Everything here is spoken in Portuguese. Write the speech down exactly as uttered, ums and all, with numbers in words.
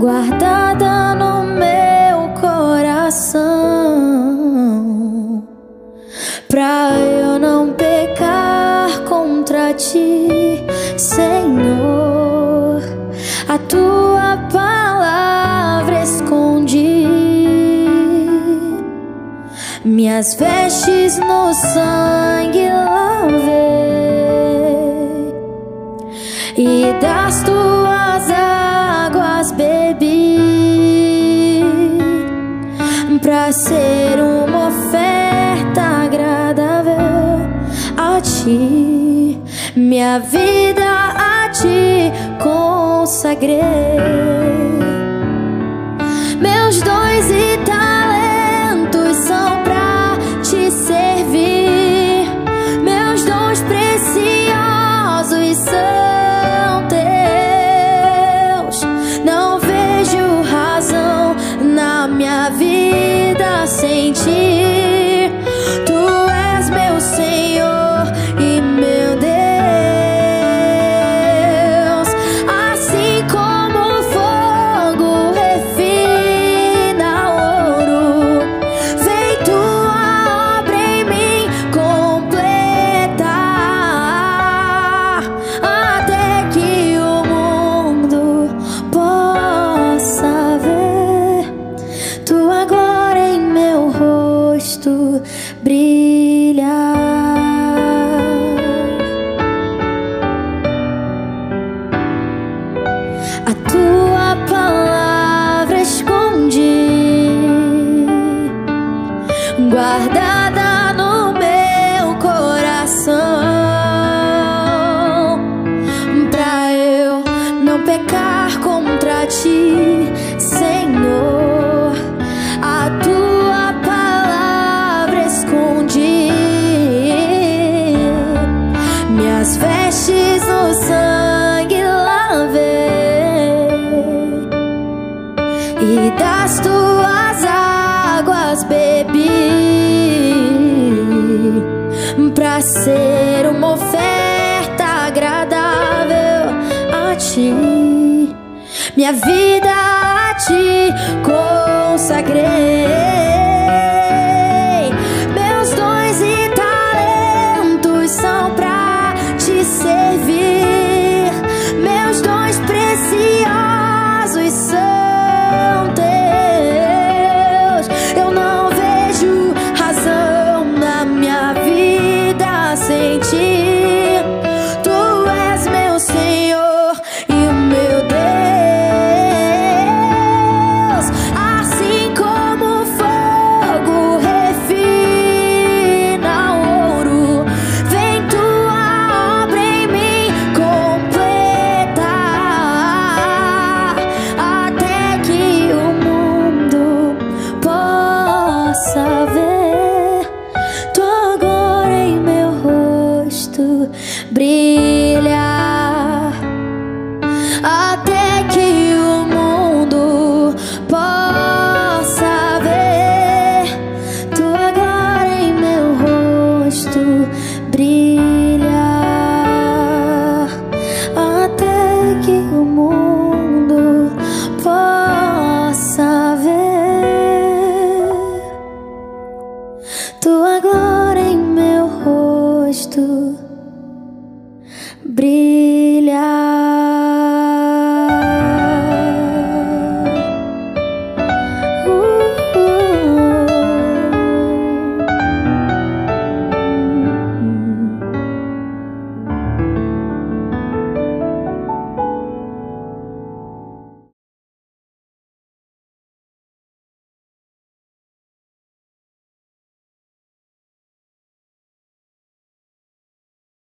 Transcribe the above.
guardada no meu coração, pra eu não pecar contra ti, Senhor. A tua palavra escondi, minhas vestes no sangue lavei, e das tuas águas bebi, pra ser uma oferta agradável a ti. Minha vida a ti consagrei, meus dons e talentos são pra te servir, meus dons preciosos são teus. Não vejo razão na minha vida sem ti. Tu és meu Senhor e meu Deus. Assim como o fogo refina ouro, vem tua obra em mim completar, até que o mundo possa ver tua glória em meu rosto brilhar. A tua palavra escondi, guardada no meu coração, pra eu não pecar contra ti, Senhor. A tua palavra escondi, minhas vestes no sangue lavei, e das tuas águas bebi, pra ser uma oferta agradável a ti. Minha vida a ti consagrei, meus dons e talentos são pra te servir, meus dons preciosos são teus. Eu não vejo razão na minha vida sem ti. Tu és meu Senhor e o meu Deus. Assim como o fogo refina ouro, vem tua obra em mim completar, até que o mundo possa ver tua glória em meu rosto brilhar, até que o mundo possa ver tua glória em meu rosto brilhar, até que o mundo possa ver tua glória em meu rosto brilhar.